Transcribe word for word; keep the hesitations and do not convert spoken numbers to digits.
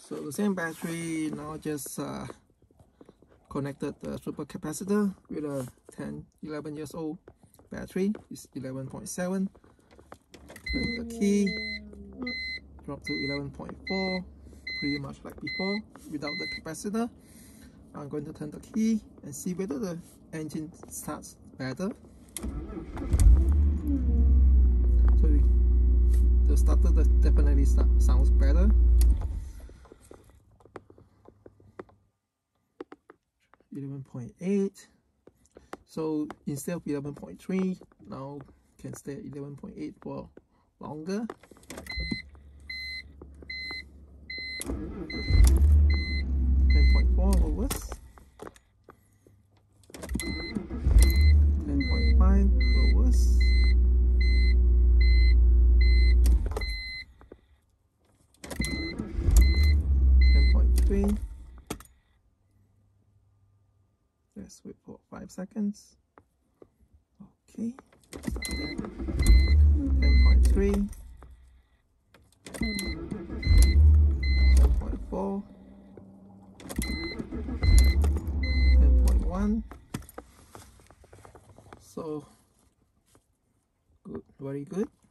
So the same battery, now just uh, connected the supercapacitor with a ten, eleven years old battery. It's eleven point seven. Turn the key, drop to eleven point four, pretty much like before without the capacitor. I'm going to turn the key and see whether the engine starts better. So the starter definitely start, sounds better. eleven point eight. So instead of eleven point three, now can stay at eleven point eight for longer. ten point four or worse. ten point five or worse. ten point three. Let's wait for five seconds. Okay. ten point three. ten point four. ten point one. So good, very good.